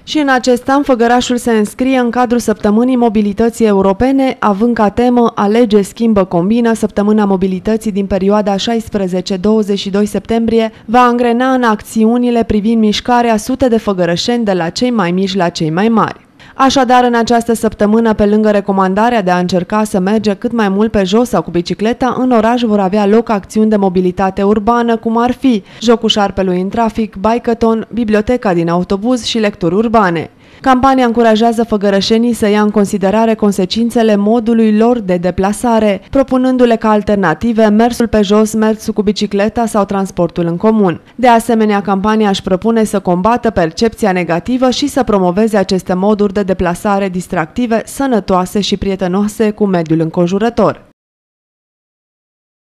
Și în acest an, Făgărașul se înscrie în cadrul Săptămânii Mobilității Europene, având ca temă Alege, schimbă, combină. Săptămâna mobilității din perioada 16-22 septembrie va angrena în acțiunile privind mișcarea sute de făgărășeni de la cei mai mici la cei mai mari. Așadar, în această săptămână, pe lângă recomandarea de a încerca să merge cât mai mult pe jos sau cu bicicleta, în oraș vor avea loc acțiuni de mobilitate urbană, cum ar fi jocul șarpelui în trafic, bikeathon, biblioteca din autobuz și lecturi urbane. Campania încurajează făgărășenii să ia în considerare consecințele modului lor de deplasare, propunându-le ca alternative mersul pe jos, mersul cu bicicleta sau transportul în comun. De asemenea, campania își propune să combată percepția negativă și să promoveze aceste moduri de deplasare distractive, sănătoase și prietenoase cu mediul înconjurător.